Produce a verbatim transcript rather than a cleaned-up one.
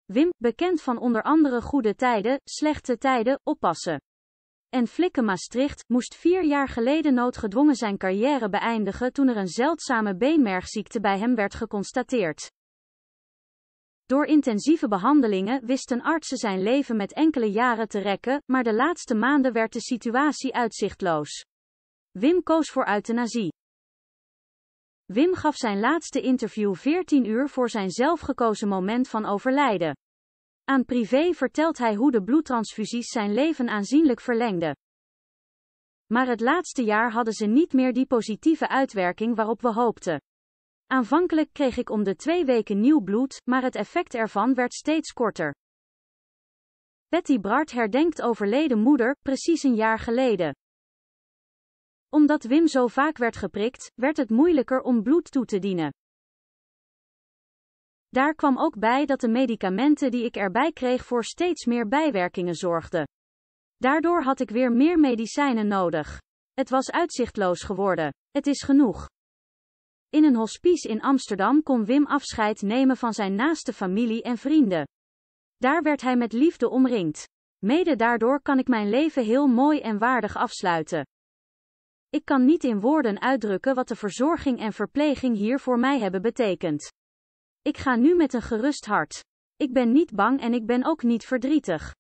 Wim, bekend van onder andere Goede Tijden, Slechte Tijden, Oppassen en Flikken Maastricht, moest vier jaar geleden noodgedwongen zijn carrière beëindigen toen er een zeldzame beenmergziekte bij hem werd geconstateerd. Door intensieve behandelingen wisten artsen zijn leven met enkele jaren te rekken, maar de laatste maanden werd de situatie uitzichtloos. Wim koos voor euthanasie. Wim gaf zijn laatste interview veertien uur voor zijn zelfgekozen moment van overlijden. Aan Privé vertelt hij hoe de bloedtransfusies zijn leven aanzienlijk verlengden. Maar het laatste jaar hadden ze niet meer die positieve uitwerking waarop we hoopten. Aanvankelijk kreeg ik om de twee weken nieuw bloed, maar het effect ervan werd steeds korter. Patty Bart herdenkt overleden moeder, precies een jaar geleden. Omdat Wim zo vaak werd geprikt, werd het moeilijker om bloed toe te dienen. Daar kwam ook bij dat de medicamenten die ik erbij kreeg voor steeds meer bijwerkingen zorgden. Daardoor had ik weer meer medicijnen nodig. Het was uitzichtloos geworden. Het is genoeg. In een hospice in Amsterdam kon Wim afscheid nemen van zijn naaste familie en vrienden. Daar werd hij met liefde omringd. Mede daardoor kan ik mijn leven heel mooi en waardig afsluiten. Ik kan niet in woorden uitdrukken wat de verzorging en verpleging hier voor mij hebben betekend. Ik ga nu met een gerust hart. Ik ben niet bang en ik ben ook niet verdrietig.